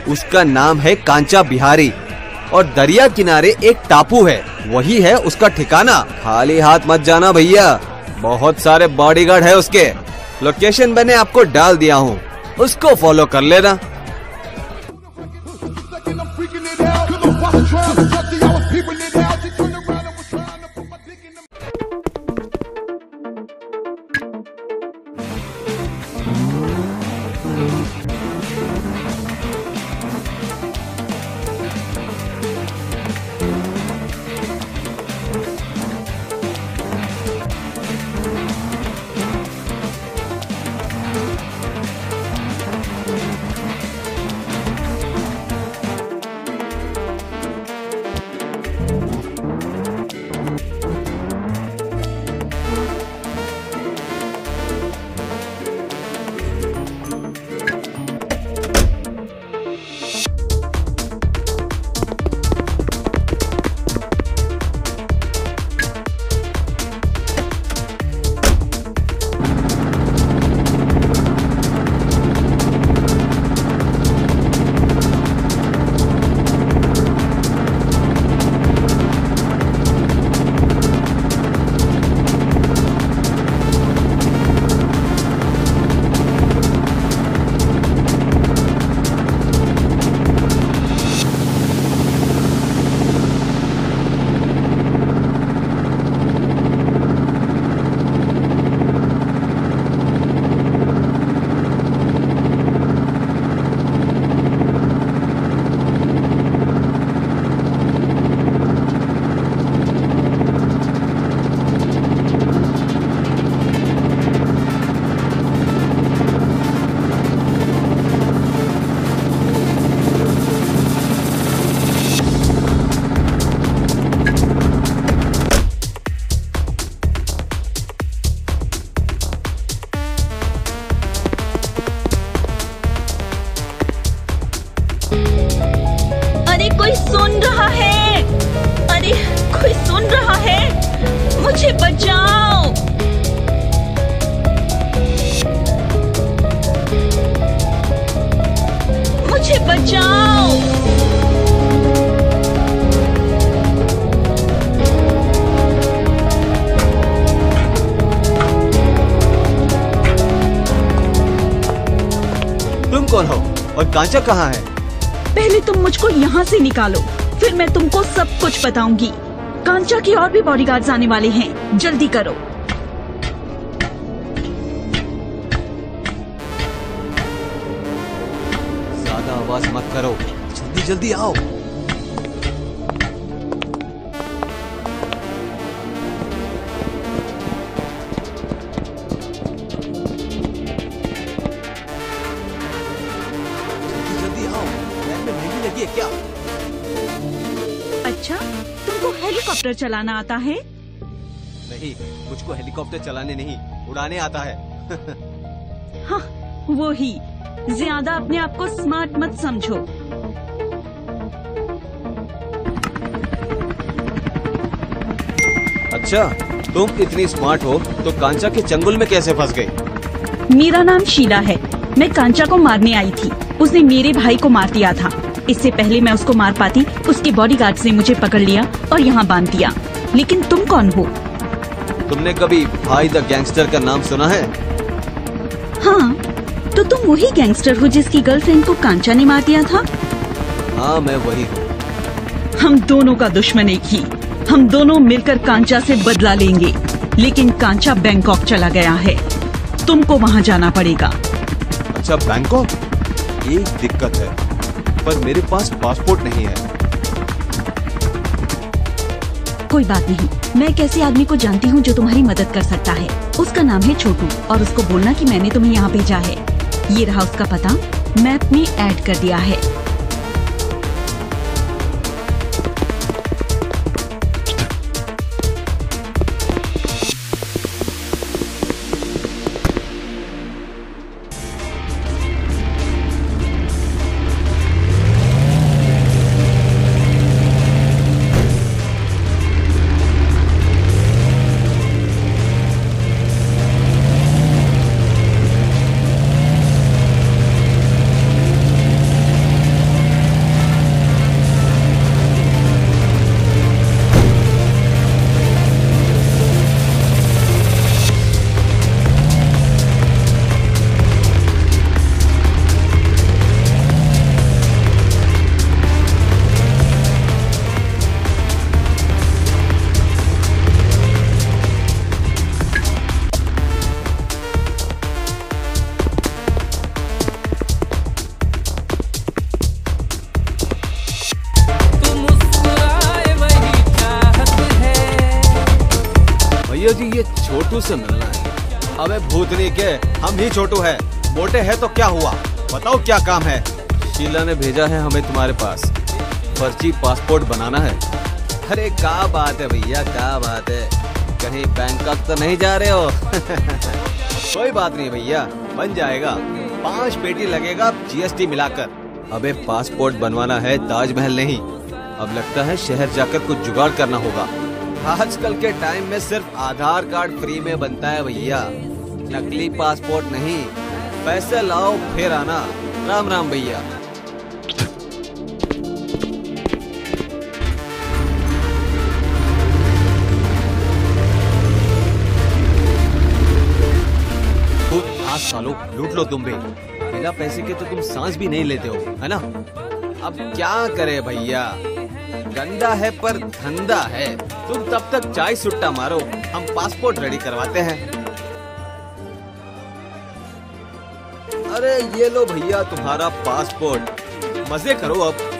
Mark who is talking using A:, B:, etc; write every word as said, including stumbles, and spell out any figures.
A: उसका नाम है कांचा बिहारी और दरिया किनारे एक टापू है, वही है उसका ठिकाना। खाली हाथ मत जाना भैया, बहुत सारे बॉडीगार्ड है उसके। लोकेशन मैंने आपको डाल दिया हूँ, उसको फॉलो कर लेना।
B: कोई सुन रहा है? अरे कोई सुन रहा है? मुझे बचाओ। मुझे बचाओ।
A: तुम कौन हो और कांचा कहाँ है?
B: पहले तुम मुझको यहाँ से निकालो, फिर मैं तुमको सब कुछ बताऊंगी। कांचा की और भी बॉडीगार्ड्स आने वाले हैं, जल्दी करो।
A: ज्यादा आवाज मत करो, जल्दी जल्दी आओ। क्या?
B: अच्छा, तुमको हेलीकॉप्टर चलाना आता है?
A: नहीं, मुझको हेलीकॉप्टर चलाने नहीं, उड़ाने आता है।
B: हाँ, वो ही। ज्यादा अपने आप को स्मार्ट मत समझो।
A: अच्छा, तुम इतनी स्मार्ट हो तो कांचा के चंगुल में कैसे फंस गई?
B: मेरा नाम शीला है। मैं कांचा को मारने आई थी। उसने मेरे भाई को मार दिया था। इससे पहले मैं उसको मार पाती, उसके बॉडीगार्ड्स ने मुझे पकड़ लिया और यहाँ बांध दिया। लेकिन तुम कौन हो?
A: तुमने कभी भाई द गैंगस्टर का नाम सुना है?
B: हाँ, तो तुम वही गैंगस्टर हो जिसकी गर्लफ्रेंड को कांचा ने मार दिया था?
A: हाँ, मैं वही हूँ।
B: हम दोनों का दुश्मन एक ही। हम दोनों मिलकर कांचा से बदला लेंगे। लेकिन कांचा बैंकॉक चला गया है, तुमको वहाँ जाना पड़ेगा।
A: अच्छा, बैंकॉक? एक दिक्कत है, पर मेरे पास पासपोर्ट नहीं है।
B: कोई बात नहीं, मैं एक ऐसे आदमी को जानती हूँ जो तुम्हारी मदद कर सकता है। उसका नाम है छोटू और उसको बोलना कि मैंने तुम्हें यहाँ भेजा है। ये रहा उसका पता, मैप में ऐड कर दिया है।
A: भैया जी ये छोटू से मिलना है। अबे भूतनी के, हम ही छोटू है, मोटे हैं तो क्या हुआ, बताओ क्या काम है। शीला ने भेजा है हमें तुम्हारे पास, फर्जी पासपोर्ट बनाना है। अरे क्या बात है भैया, क्या बात है, कहीं बैंकॉक तो नहीं जा रहे हो? कोई बात नहीं भैया, बन जाएगा, पाँच पेटी लगेगा जीएसटी मिलाकर। अबे पासपोर्ट बनवाना है, ताजमहल नहीं। अब लगता है शहर जाकर कुछ जुगाड़ करना होगा। आजकल के टाइम में सिर्फ आधार कार्ड फ्री में बनता है भैया, नकली पासपोर्ट नहीं। पैसे लाओ फिर आना। राम राम भैया। आज सालो लूट लो तुम भी, बिना पैसे के तो तुम सांस भी नहीं लेते हो, है ना। अब क्या करे भैया, गंदा है पर धंधा है। तुम तब तक चाय सुट्टा मारो, हम पासपोर्ट रेडी करवाते हैं। अरे ये लो भैया तुम्हारा पासपोर्ट, मजे करो अब।